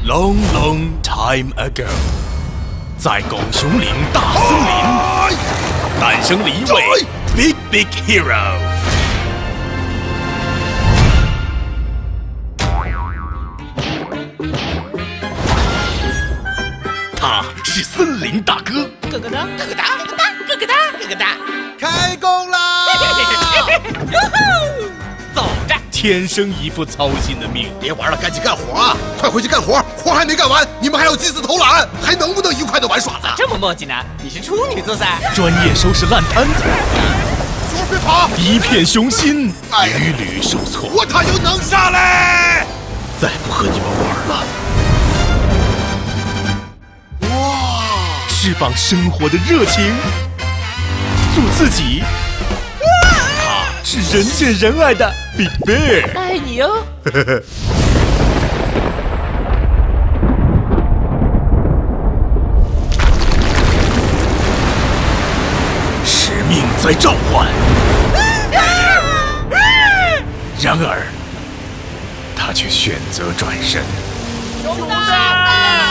Long, long time ago， 在狗熊岭大森林，诞生了一位 Big Big Hero。他是森林大哥。 咯咯哒，咯咯哒，咯咯哒，咯咯哒，咯咯哒， 开工啦！ 走着。 天生一副操心的命。 别玩了，赶紧干活啊！快回去干活，活还没干完，你们还要鸡死偷懒，还能不能愉快的玩耍子？ 这么磨叽呢？你是处女座噻？ 专业收拾烂摊子， 速别跑！ 一片雄心，屡屡受挫。 我他又能下来！ 再不和你们玩了。 哇！ 释放生活的热情，做自己。他是人见人爱的 Big Bear。 爱你哦。 使命在召唤。然而，他却选择转身。 熊大！